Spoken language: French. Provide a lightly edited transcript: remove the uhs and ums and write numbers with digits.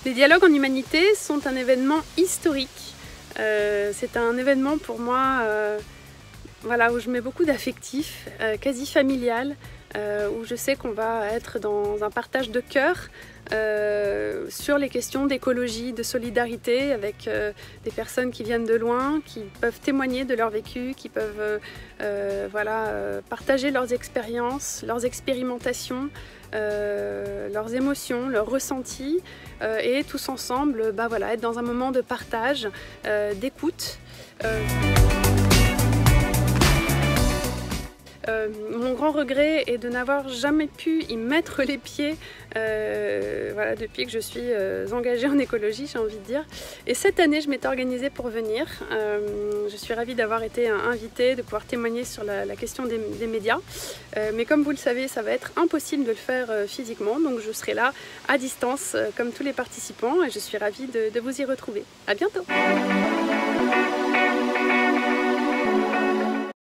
Les dialogues en humanité sont un événement historique. C'est un événement pour moi voilà, où je mets beaucoup d'affectif, quasi familial, où je sais qu'on va être dans un partage de cœur sur les questions d'écologie, de solidarité avec des personnes qui viennent de loin, qui peuvent témoigner de leur vécu, qui peuvent partager leurs expériences, leurs expérimentations, leurs émotions, leurs ressentis et tous ensemble être dans un moment de partage, d'écoute. Mon grand regret est de n'avoir jamais pu y mettre les pieds depuis que je suis engagée en écologie, j'ai envie de dire. Et cette année, je m'étais organisée pour venir. Je suis ravie d'avoir été invitée, de pouvoir témoigner sur la question des médias. Mais comme vous le savez, ça va être impossible de le faire physiquement, donc je serai là à distance comme tous les participants et je suis ravie de vous y retrouver. À bientôt!